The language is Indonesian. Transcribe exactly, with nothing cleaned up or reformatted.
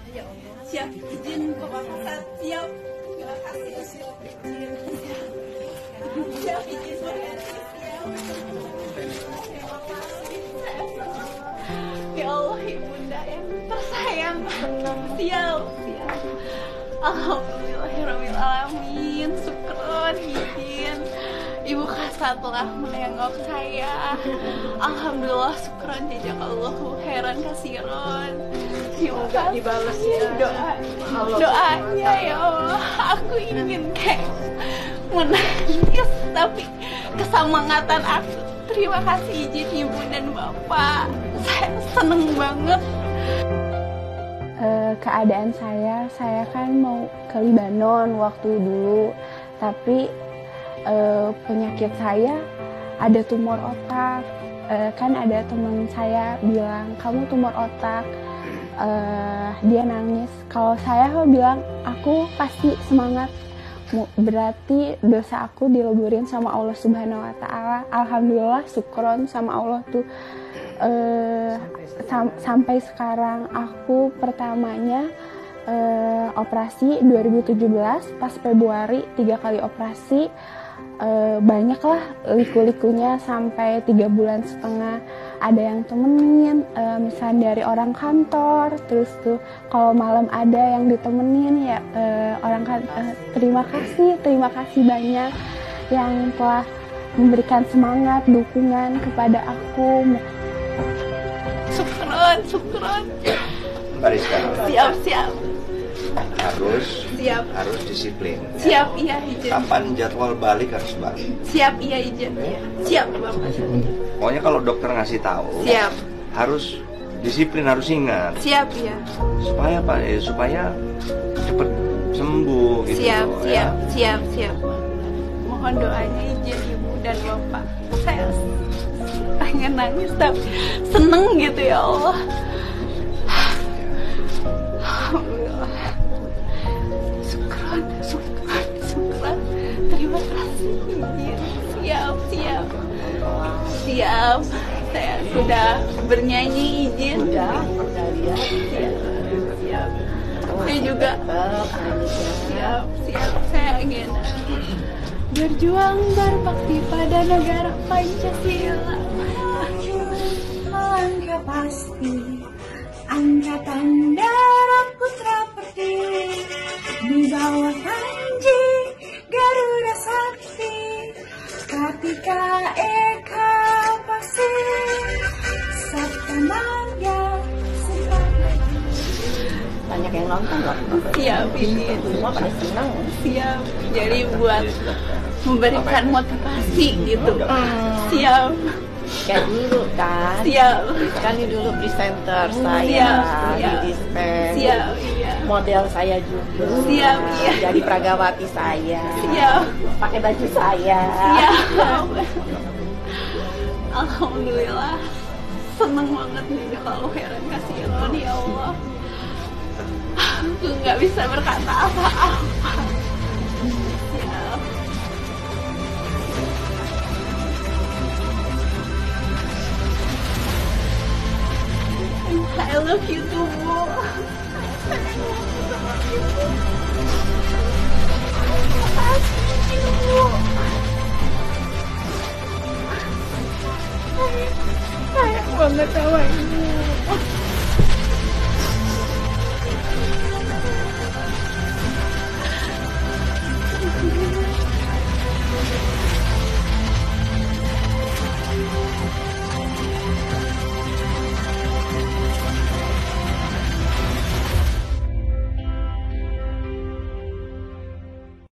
Ya Allah. Siap izin pemakasan. Siap. Terima kasih. Siap izin. Siap izin berganti. Siap. Terima kasih. Ya Allah, ibunda yang tersayang. Siap. Siap. Alhamdulillahirabbil alamin. Syukron izin. Ibu Kasa telah menengok saya. Alhamdulillah, syukron, jazakallahu khairan kasiron. Semoga dibalas ya doa doanya ya Allah. Aku ingin kayak menangis tapi kesemangatan aku. Terima kasih izin ibu dan bapak. Saya seneng banget. Uh, keadaan saya, saya kan mau ke Libanon waktu dulu, tapi Uh, penyakit saya ada tumor otak. Uh, kan ada teman saya bilang kamu tumor otak. Uh, dia nangis. Kalau saya bilang aku pasti semangat. Berarti dosa aku dileburin sama Allah Subhanahu Wa Taala. Alhamdulillah, syukron sama Allah tuh. Uh, sam sampai sekarang aku pertamanya uh, operasi dua ribu tujuh belas pas Februari, tiga kali operasi. Uh, banyak lah liku-likunya sampai tiga bulan setengah. Ada yang temenin, uh, misalnya dari orang kantor. Terus tuh kalau malam ada yang ditemenin ya uh, orang kan. Uh, terima kasih, terima kasih banyak yang telah memberikan semangat, dukungan kepada aku. Syukron, syukron. Bariska. Siap, siap. Harus siap harus disiplin. Siap, iya izin. Kapan jadwal balik harus balik. Siap, iya izin. Siap, Bapak. Pokoknya kalau dokter ngasih tahu. Siap. Harus disiplin, harus ingat. Siap, iya. Supaya apa? Eh, supaya cepat sembuh gitu. Siap, loh, siap, ya. siap, siap. Mohon doanya izin ibu dan bapak. Saya pengen nangis tapi seneng gitu ya Allah. Terima kasih. Siap, siap. Siap. Saya sudah bernyanyi izin. Sudah, sudah lihat. Siap. Siap. Saya juga siap, siap. Saya ingin berjuang berbakti pada negara Pancasila. Langkah pasti Angkatan Darat Putra Pertiwi di bawah Panji Garuda Sakti Kartika Eka Pasti Sabta Marga Banyak yang nonton loh. Siap ini. Semua pada senang. Siap. Jadi buat memberikan motivasi gitu. Siap. Kayak dulu kan. Siap. Kan dulu presenter Siap, saya siap. di dispen. Siap, iya. Model saya juga. Siap, iya. Jadi pragawati saya. Siap. Pakai baju saya. Siap. Alhamdulillah. Seneng banget nih kalau heran kasih Allah ya Allah. Aku nggak bisa berkata apa-apa. Siap. I love you